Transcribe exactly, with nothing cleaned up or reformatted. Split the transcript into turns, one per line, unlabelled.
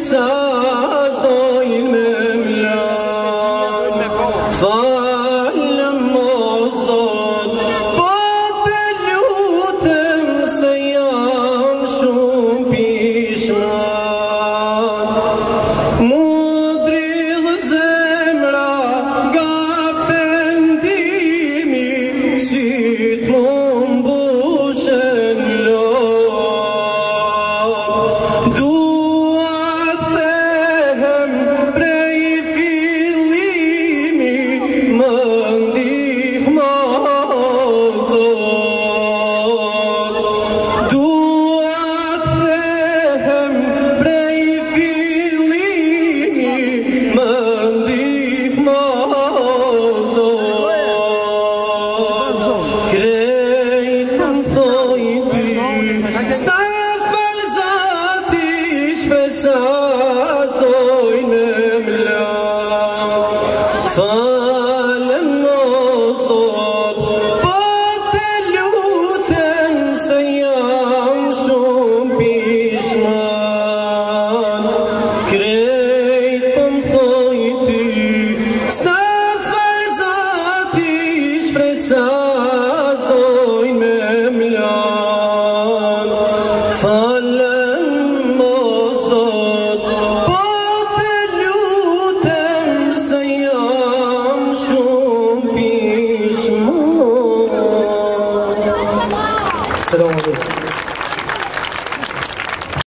shpesas dojnë me mlan. Falem o Zot, po të lutem se jam shumë pishman. Mu dridh zemra nga pendimi, syt mu mbushen lot. Dua t'thehem prej fillimi, më ndihmo Zot. Dua t'thehem prej fillimi, më ndihmo Zot. Krejt më thoi ty, s'ta e fal Zoti shpesa